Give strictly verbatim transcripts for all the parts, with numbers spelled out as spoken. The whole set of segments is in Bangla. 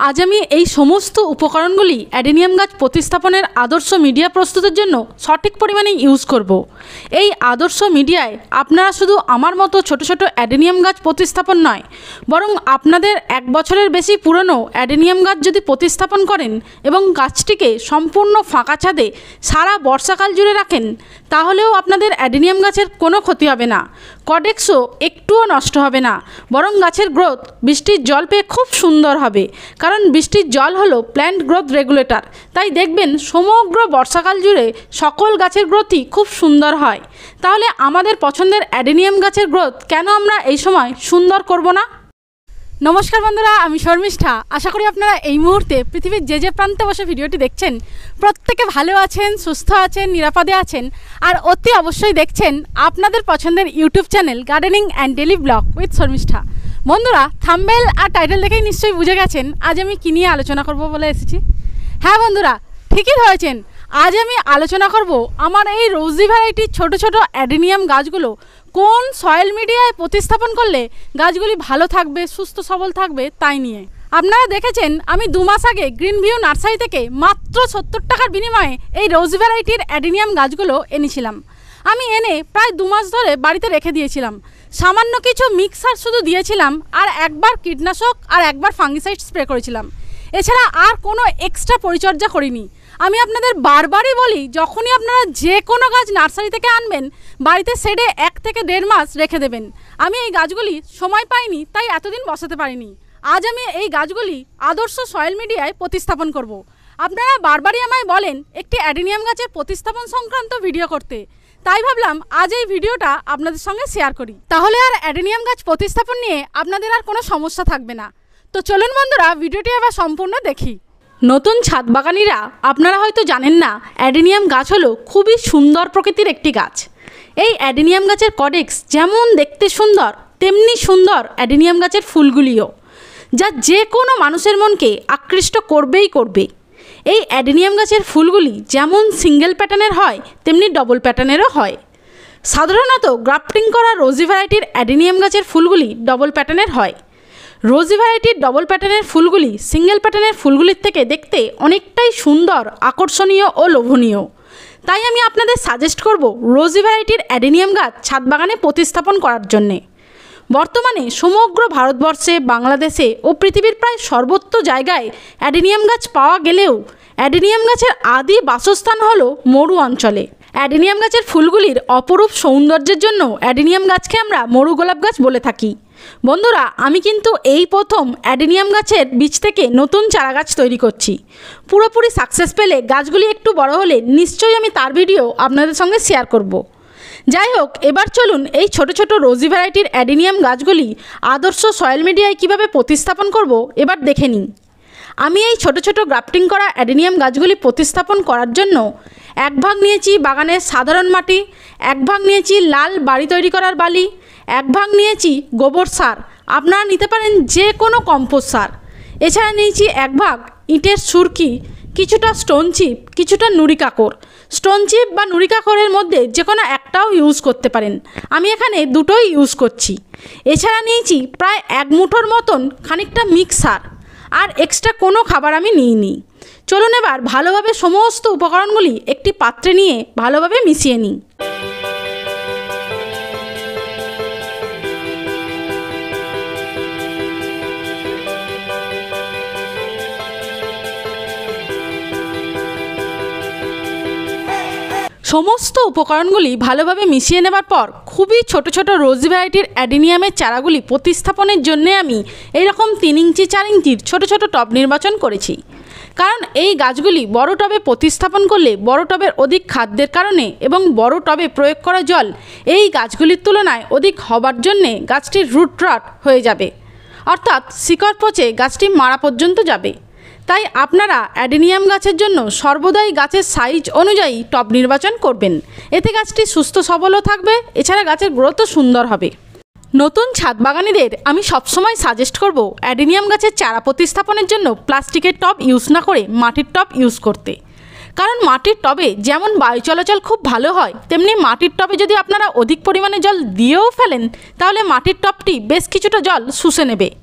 আজ আমি এই সমস্ত উপকরণগুলি অ্যাডেনিয়াম গাছ প্রতিস্থাপনের আদর্শ মিডিয়া প্রস্তুতের জন্য সঠিক পরিমাণে ইউজ করব। এই আদর্শ মিডিয়ায় আপনারা শুধু আমার মতো ছোট ছোট অ্যাডেনিয়াম গাছ প্রতিস্থাপন নয়, বরং আপনাদের এক বছরের বেশি পুরনো অ্যাডেনিয়াম গাছ যদি প্রতিস্থাপন করেন এবং গাছটিকে সম্পূর্ণ ফাঁকা ছাদে সারা বর্ষাকাল জুড়ে রাখেন, তাহলেও আপনাদের অ্যাডেনিয়াম গাছের কোনো ক্ষতি হবে না, কডেক্সও একটুও নষ্ট হবে না, বরং গাছের গ্রোথ বৃষ্টির জল পেয়ে খুব সুন্দর হবে। কারণ বৃষ্টির জল হলো প্ল্যান্ট গ্রোথ রেগুলেটর। তাই দেখবেন সমগ্র বর্ষাকাল জুড়ে সকল গাছের গ্রোথই খুব সুন্দর হয়। তাহলে আমাদের পছন্দের অ্যাডেনিয়াম গাছের গ্রোথ কেন আমরা এই সময় সুন্দর করব না? নমস্কার বন্ধুরা, আমি শর্মিষ্ঠা। আশা করি আপনারা এই মুহূর্তে পৃথিবীর যে যে প্রান্তে বসে ভিডিওটি দেখছেন প্রত্যেকে ভালো আছেন, সুস্থ আছেন, নিরাপদে আছেন, আর অতি অবশ্যই দেখছেন আপনাদের পছন্দের YouTube channel gardening and daily blog with Sharmistha. বন্ধুরা, থাম্বনেল আর টাইটেল দেখেই নিশ্চয়ই বুঝে গেছেন আজ আমি কী নিয়ে আলোচনা করব বলে এসেছি। হ্যাঁ বন্ধুরা, ঠিকই ধরেছেন। আজ আমি আলোচনা করব আমার এই রোজি ভ্যারাইটির ছোট ছোট অ্যাডেনিয়াম গাছগুলো কোন সয়েল মিডিয়ায় প্রতিস্থাপন করলে গাছগুলি ভালো থাকবে, সুস্থ সবল থাকবে তাই নিয়ে। আপনারা দেখেছেন আমি দু মাস আগে গ্রিন ভিউ নার্সারি থেকে মাত্র সত্তর টাকার বিনিময়ে এই রোজি ভ্যারাইটির অ্যাডেনিয়াম গাছগুলো এনেছিলাম। আমি এনে প্রায় দু মাস ধরে বাড়িতে রেখে দিয়েছিলাম। সামান্য কিছু মিক্সার শুধু দিয়েছিলাম, আর একবার কীটনাশক আর একবার ফাঙ্গিসাইড স্প্রে করেছিলাম। এছাড়া আর কোনো এক্সট্রা পরিচর্যা করিনি। আমি আপনাদের বারবারই বলি, যখনই আপনারা যে কোনো গাছ নার্সারি থেকে আনবেন বাড়িতে শেডে এক থেকে দেড় মাস রেখে দেবেন। আমি এই গাছগুলি সময় পাইনি, তাই এতদিন বসাতে পারিনি। আজ আমি এই গাছগুলি আদর্শ সয়েল মিডিয়ায় প্রতিস্থাপন করব। আপনারা বারবারই আমায় বলেন একটি অ্যাডেনিয়াম গাছের প্রতিস্থাপন সংক্রান্ত ভিডিও করতে, তাই ভাবলাম আজ এই ভিডিওটা আপনাদের সঙ্গে শেয়ার করি। তাহলে আর অ্যাডেনিয়াম গাছ প্রতিস্থাপন নিয়ে আপনাদের আর কোনো সমস্যা থাকবে না। তো চলুন বন্ধুরা, ভিডিওটি এবার সম্পূর্ণ দেখি। নতুন ছাদ বাগানিরা আপনারা হয়তো জানেন না, অ্যাডেনিয়াম গাছ হলো খুবই সুন্দর প্রকৃতির একটি গাছ। এই অ্যাডেনিয়াম গাছের কডেক্স যেমন দেখতে সুন্দর, তেমনি সুন্দর অ্যাডেনিয়াম গাছের ফুলগুলিও, যা যে কোনো মানুষের মনকে আকৃষ্ট করবেই করবে। এই অ্যাডেনিয়াম গাছের ফুলগুলি যেমন সিঙ্গেল প্যাটার্নের হয়, তেমনি ডবল প্যাটার্নেরও হয়। সাধারণত গ্রাফটিং করা রোজি ভ্যারাইটির অ্যাডেনিয়াম গাছের ফুলগুলি ডবল প্যাটার্নের হয়। রোজি ভ্যারাইটির ডবল প্যাটার্নের ফুলগুলি সিঙ্গেল প্যাটার্নের ফুলগুলির থেকে দেখতে অনেকটাই সুন্দর, আকর্ষণীয় ও লোভনীয়। তাই আমি আপনাদের সাজেস্ট করব রোজি ভ্যারাইটির অ্যাডেনিয়াম গাছ ছাদ বাগানে প্রতিস্থাপন করার জন্যে। বর্তমানে সমগ্র ভারতবর্ষে, বাংলাদেশে ও পৃথিবীর প্রায় সর্বত্র জায়গায় অ্যাডেনিয়াম গাছ পাওয়া গেলেও অ্যাডেনিয়াম গাছের আদি বাসস্থান হলো মরু অঞ্চলে। অ্যাডেনিয়াম গাছের ফুলগুলির অপরূপ সৌন্দর্যের জন্য অ্যাডেনিয়াম গাছকে আমরা মরু গোলাপ গাছ বলে থাকি। বন্ধুরা, আমি কিন্তু এই প্রথম অ্যাডেনিয়াম গাছের বীজ থেকে নতুন চারা গাছ তৈরি করছি। পুরোপুরি সাকসেস পেলে গাছগুলি একটু বড় হলে নিশ্চয়ই আমি তার ভিডিও আপনাদের সঙ্গে শেয়ার করব। যাই হোক, এবার চলুন এই ছোট ছোট রোজি ভ্যারাইটির অ্যাডেনিয়াম গাছগুলি আদর্শ সয়েল মিডিয়ায় কীভাবে প্রতিস্থাপন করব এবার দেখে নিই। আমি এই ছোট ছোট গ্রাফটিং করা অ্যাডেনিয়াম গাছগুলি প্রতিস্থাপন করার জন্য এক ভাগ নিয়েছি বাগানের সাধারণ মাটি, এক ভাগ নিয়েছি লাল বাড়ি তৈরি করার বালি, এক ভাগ নিয়েছি গোবর সার, আপনারা নিতে পারেন যে কোনো কম্পোস্ট সার। এছাড়া নিয়েছি এক ভাগ ইটের সুরকি, কিছুটা স্টোন চিপ, কিছুটা নুড়ি কাকড়। স্টোন চিপ বা নুড়ি কাকড়ের মধ্যে যে কোনো একটাও ইউজ করতে পারেন, আমি এখানে দুটোই ইউজ করছি। এছাড়া নিয়েছি প্রায় এক মুঠোর মতন খানিকটা মিক্স সার, আর এক্সট্রা কোনো খাবার আমি নিইনি। চলুন এবার ভালোভাবে সমস্ত উপকরণগুলি একটি পাত্রে নিয়ে ভালোভাবে মিশিয়ে নিই। সমস্ত উপকরণগুলি ভালোভাবে মিশিয়ে নেবার পর খুবই ছোট ছোট রোজি ভ্যারাইটির অ্যাডেনিয়ামের চারাগুলি প্রতিস্থাপনের জন্য আমি এইরকম তিন ইঞ্চি চার ইঞ্চির ছোট ছোট টব নির্বাচন করেছি। কারণ এই গাছগুলি বড় টবে প্রতিস্থাপন করলে বড় টবের অধিক খাদ্যের কারণে এবং বড় টবে প্রয়োগ করা জল এই গাছগুলির তুলনায় অধিক হবার জন্যে গাছটির রুট রট হয়ে যাবে, অর্থাৎ শিকড় পচে গাছটি মারা পর্যন্ত যাবে। তাই আপনারা অ্যাডেনিয়াম গাছের জন্য সর্বদাই গাছের সাইজ অনুযায়ী টব নির্বাচন করবেন, এতে গাছটি সুস্থ সবলও থাকবে, এছাড়া গাছের গ্রোথও সুন্দর হবে। নতুন ছাদ বাগানীদের আমি সবসময় সাজেস্ট করব অ্যাডেনিয়াম গাছের চারা প্রতিস্থাপনের জন্য প্লাস্টিকের টব ইউজ না করে মাটির টব ইউজ করতে। কারণ মাটির টবে যেমন বায়ু চলাচল খুব ভালো হয়, তেমনি মাটির টবে যদি আপনারা অধিক পরিমাণে জল দিয়েও ফেলেন তাহলে মাটির টবটি বেশ কিছুটা জল শুষে নেবে।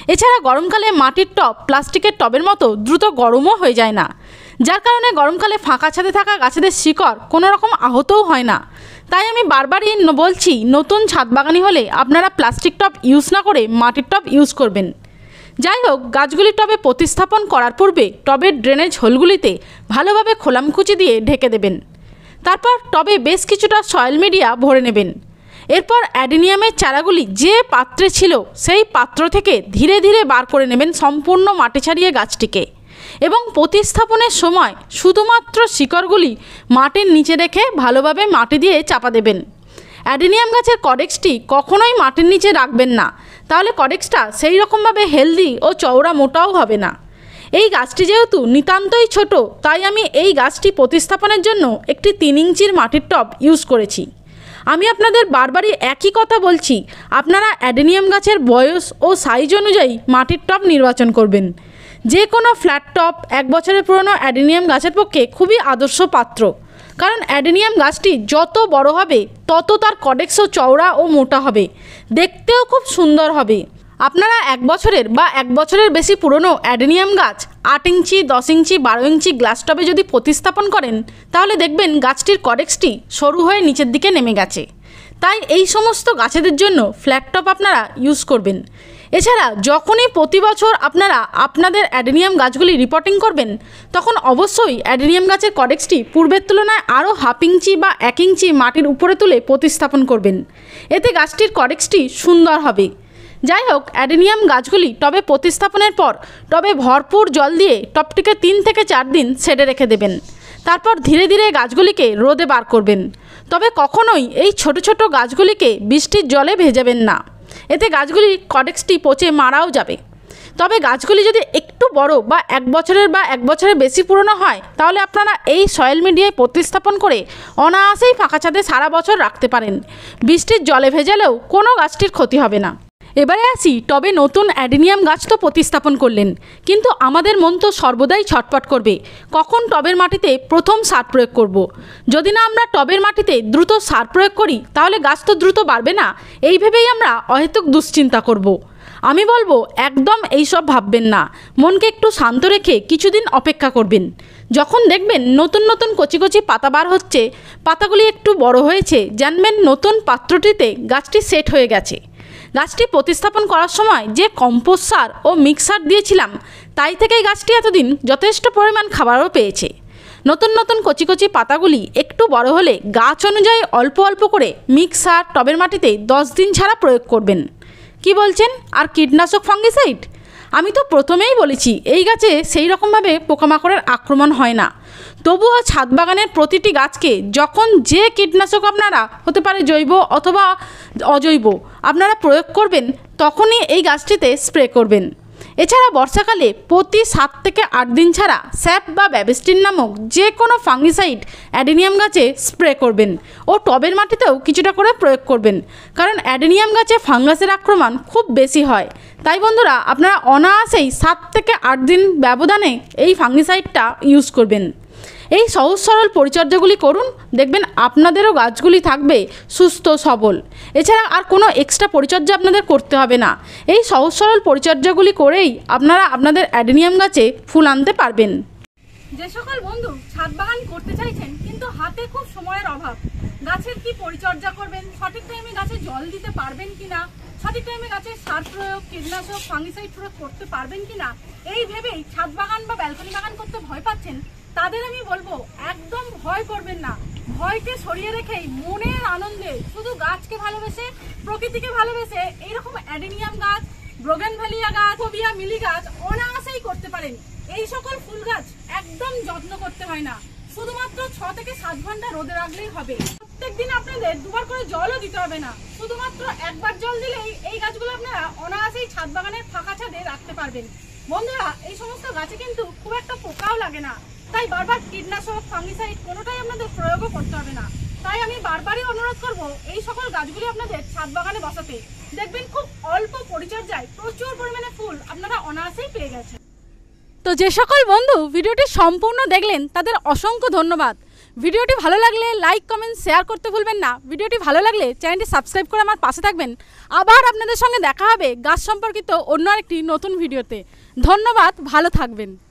এছাড়া গরমকালে মাটির টব প্লাস্টিকের টবের মতো দ্রুত গরমও হয়ে যায় না, যার কারণে গরমকালে ফাঁকা ছাদে থাকা গাছেদের শিকড় কোনো রকম আহতও হয় না। তাই আমি বারবারই বলছি, নতুন ছাদ বাগানি হলে আপনারা প্লাস্টিক টব ইউজ না করে মাটির টব ইউজ করবেন। যাই হোক, গাছগুলি টবে প্রতিস্থাপন করার পূর্বে টবের ড্রেনেজ হোলগুলিতে ভালোভাবে খোলামকুচি দিয়ে ঢেকে দেবেন। তারপর টবে বেশ কিছুটা সয়েল মিডিয়া ভরে নেবেন। এরপর অ্যাডেনিয়ামের চারাগুলি যে পাত্রে ছিল সেই পাত্র থেকে ধীরে ধীরে বার করে নেবেন সম্পূর্ণ মাটি ছাড়িয়ে গাছটিকে, এবং প্রতিস্থাপনের সময় শুধুমাত্র শিকড়গুলি মাটির নিচে রেখে ভালোভাবে মাটি দিয়ে চাপা দেবেন। অ্যাডেনিয়াম গাছের কডেক্সটি কখনোই মাটির নিচে রাখবেন না, তাহলে কডেক্সটা সেই রকমভাবে হেলদি ও চওড়া মোটাও হবে না। এই গাছটি যেহেতু নিতান্তই ছোট, তাই আমি এই গাছটি প্রতিস্থাপনের জন্য একটি তিন ইঞ্চির মাটির টব ইউজ করেছি। আমি আপনাদের বারবারই একই কথা বলছি, আপনারা অ্যাডেনিয়াম গাছের বয়স ও সাইজ অনুযায়ী মাটির টব নির্বাচন করবেন। যে কোনো ফ্ল্যাট টব এক বছরের পুরনো অ্যাডেনিয়াম গাছের পক্ষে খুবই আদর্শ পাত্র, কারণ অ্যাডেনিয়াম গাছটি যত বড় হবে তত তার কডেক্সও চওড়া ও মোটা হবে, দেখতেও খুব সুন্দর হবে। আপনারা এক বছরের বা এক বছরের বেশি পুরনো অ্যাডেনিয়াম গাছ আট ইঞ্চি, দশ ইঞ্চি, বারো ইঞ্চি গ্লাস টবে যদি প্রতিস্থাপন করেন, তাহলে দেখবেন গাছটির কডেক্সটি সরু হয়ে নিচের দিকে নেমে গেছে। তাই এই সমস্ত গাছেদের জন্য ফ্ল্যাট টব আপনারা ইউজ করবেন। এছাড়া যখনই প্রতি বছর আপনারা আপনাদের অ্যাডেনিয়াম গাছগুলি রিপোর্টিং করবেন, তখন অবশ্যই অ্যাডেনিয়াম গাছের কডেক্সটি পূর্বের তুলনায় আরও হাফ ইঞ্চি বা এক ইঞ্চি মাটির উপরে তুলে প্রতিস্থাপন করবেন। এতে গাছটির কডেক্সটি সুন্দর হবে। যাই হোক, অ্যাডেনিয়াম গাছগুলি টবে প্রতিস্থাপনের পর টবে ভরপুর জল দিয়ে টবটিকে তিন থেকে চার দিন ছেড়ে রেখে দেবেন। তারপর ধীরে ধীরে গাছগুলিকে রোদে বার করবেন। তবে কখনোই এই ছোট ছোট গাছগুলিকে বৃষ্টির জলে ভেজাবেন না, এতে গাছগুলি কডেক্সটি পচে মারাও যাবে। তবে গাছগুলি যদি একটু বড় বা এক বছরের বা এক বছরের বেশি পুরনো হয়, তাহলে আপনারা এই সয়েল মিডিয়ায় প্রতিস্থাপন করে অনায়াসেই ফাঁকা ছাদে সারা বছর রাখতে পারেন। বৃষ্টির জলে ভেজালেও কোনো গাছটির ক্ষতি হবে না। এবারে আসি, টবে নতুন অ্যাডেনিয়াম গাছ তো প্রতিস্থাপন করলেন, কিন্তু আমাদের মন তো সর্বদাই ছটপট করবে, কখন টবের মাটিতে প্রথম সার প্রয়োগ করব। যদি না আমরা টবের মাটিতে দ্রুত সার প্রয়োগ করি, তাহলে গাছ তো দ্রুত বাড়বে না। এই ভেবেই আমরা অহেতুক দুশ্চিন্তা করব। আমি বলবো, একদম এইসব ভাববেন না, মনকে একটু শান্ত রেখে কিছুদিন অপেক্ষা করবেন। যখন দেখবেন নতুন নতুন কচি কচি পাতা বার হচ্ছে, পাতাগুলি একটু বড় হয়েছে, জানবেন নতুন পাত্রটিতে গাছটি সেট হয়ে গেছে। গাছটি প্রতিস্থাপন করার সময় যে কম্পোস্ট সার ও মিক্সার দিয়েছিলাম, তাই থেকেই গাছটি এতদিন যথেষ্ট পরিমাণ খাবারও পেয়েছে। নতুন নতুন কচি কচি পাতাগুলি একটু বড় হলে গাছ অনুযায়ী অল্প অল্প করে মিক্সার টবের মাটিতে দশ দিন ছাড়া প্রয়োগ করবেন। কি বলছেন? আর কীটনাশক ফাঙ্গিসাইড? আমি তো প্রথমেই বলেছি, এই গাছে সেই রকমভাবে পোকামাকড়ের আক্রমণ হয় না। তবুও ছাদ বাগানের প্রতিটি গাছকে যখন যে কীটনাশক আপনারা, হতে পারে জৈব অথবা অজৈব, আপনারা প্রয়োগ করবেন, তখনই এই গাছটিতে স্প্রে করবেন। এছাড়া বর্ষাকালে প্রতি সাত থেকে আট দিন ছাড়া স্যাপ বা ব্যাবিস্টিন নামক যে কোনো ফাঙ্গিসাইড অ্যাডেনিয়াম গাছে স্প্রে করবেন ও টবের মাটিতেও কিছুটা করে প্রয়োগ করবেন, কারণ অ্যাডেনিয়াম গাছে ফাঙ্গাসের আক্রমণ খুব বেশি হয়। তাই বন্ধুরা, আপনারা অনায়াসেই সাত থেকে আট দিন ব্যবধানে এই ফাঙ্গিসাইডটা ইউজ করবেন। এই সহজ সরল পরিচর্যাগুলি করুন, দেখবেন আপনাদেরও গাছগুলি থাকবে সুস্থ সবল। এছাড়া আর কোনো এক্সট্রা পরিচর্যা আপনাদের করতে হবে না। এই সহজ সরল পরিচর্যাগুলি করেই আপনারা আপনাদের অ্যাডেনিয়াম গাছে ফুল আনতে পারবেন। যে সকল বন্ধু ছাদ বাগান করতে চাইছেন কিন্তু হাতে খুব সময়ের অভাব, গাছের কি পরিচর্যা করবেন, সঠিক টাইমে গাছে জল দিতে পারবেন কিনা, সঠিক টাইমে গাছের সার প্রয়োগ, কীটনাশক, ফাঙ্গিসাইড প্রয়োগ করতে পারবেন কিনা, এই ভেবেই ছাদ বাগান বা ব্যালকনি বাগান করতে ভয় পাচ্ছেন, তাদের আমি বলবো একদম ভয় করবেন না। ভয়কে সরিয়ে রেখেই মনের আনন্দে শুধু গাছকে ভালোবেসে, প্রকৃতিকে ভালোবেসে এইরকম অ্যাডেনিয়াম গাছ, ব্রোগেনভেলিয়া গাছ, ফোবিয়া মিলি গাছ অনায়াসেই করতে পারেন। এই সকল ফুল গাছ একদম যত্ন করতে হয় না, শুধুমাত্র ছ থেকে সাত ঘন্টা রোদে রাখলেই হবে। প্রত্যেক দিন আপনাদের দুবার করে জলও দিতে হবে না, শুধুমাত্র একবার জল দিলেই এই গাছগুলো আপনারা অনায়াসেই ছাদ বাগানের ফাঁকা ছাদে রাখতে পারবেন। বন্ধুরা, এই সমস্ত গাছে কিন্তু খুব একটা পোকাও লাগে না, তাই বারবার কীটনাশক, ফাঙ্গিসাইড কোনোটাই আপনাদের প্রয়োগও করতে হবে না। তাই আমি বারবারই অনুরোধ করব এই সকল গাছগুলি আপনাদের ছাদ বাগানে বসাতে। দেখবেন খুব অল্প পরিচর্যায় প্রচুর পরিমাণে ফুল আপনারা অনায়াসেই পেয়ে গেছেন। তো যে সকল বন্ধু ভিডিওটি সম্পূর্ণ দেখলেন, তাদের অসংখ্য ধন্যবাদ। ভিডিওটি ভালো লাগলে লাইক কমেন্ট শেয়ার করতে ভুলবেন না। ভিডিওটি ভালো লাগলে চ্যানেলটি সাবস্ক্রাইব করে আমার পাশে থাকবেন। আবার আপনাদের সঙ্গে দেখা হবে গাছ সম্পর্কিত অন্য আরেকটি নতুন ভিডিওতে। ধন্যবাদ, ভালো থাকবেন।